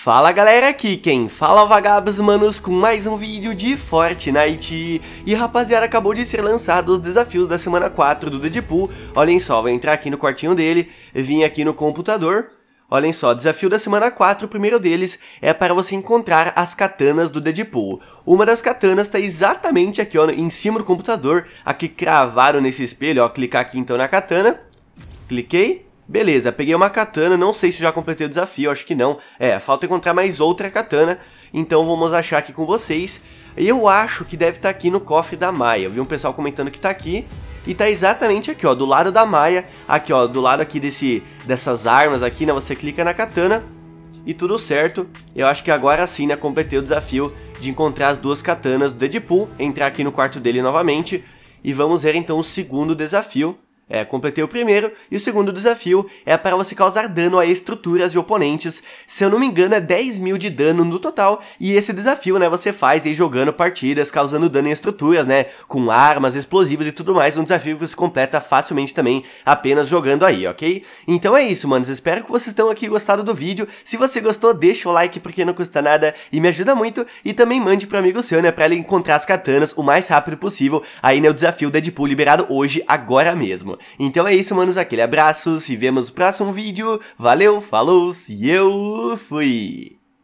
Fala galera, aqui quem fala é o Vagabos, manos, com mais um vídeo de Fortnite. E rapaziada, acabou de ser lançado os desafios da semana 4 do Deadpool. Olhem só, vou entrar aqui no quartinho dele, vim aqui no computador. Olhem só, desafio da semana 4, o primeiro deles é para você encontrar as katanas do Deadpool. Uma das katanas está exatamente aqui, ó, em cima do computador, aqui cravado nesse espelho, ó, clicar aqui então na katana. Cliquei. Beleza, peguei uma katana, não sei se já completei o desafio, acho que não. Falta encontrar mais outra katana, então vamos achar aqui com vocês. Eu acho que deve estar aqui no cofre da Maia, eu vi um pessoal comentando que tá aqui. E tá exatamente aqui, ó, do lado da Maia, aqui, ó, do lado aqui dessas armas aqui, né, você clica na katana e tudo certo. Eu acho que agora sim, né, completei o desafio de encontrar as duas katanas do Deadpool, entrar aqui no quarto dele novamente e vamos ver então o segundo desafio. Completei o primeiro, e o segundo desafio é para você causar dano a estruturas de oponentes. Se eu não me engano é 10 mil de dano no total, e esse desafio, né, você faz aí jogando partidas, causando dano em estruturas, né, com armas, explosivos e tudo mais. Um desafio que você completa facilmente também, apenas jogando aí, ok? Então é isso, manos, espero que vocês tenham aqui gostado do vídeo. Se você gostou, deixa o like porque não custa nada e me ajuda muito. E também mande para amigo seu, né, para ele encontrar as katanas o mais rápido possível. Aí, né, o desafio Deadpool liberado hoje, agora mesmo. Então é isso, manos, aquele abraço, se vemos no próximo vídeo, valeu, falou, e eu fui!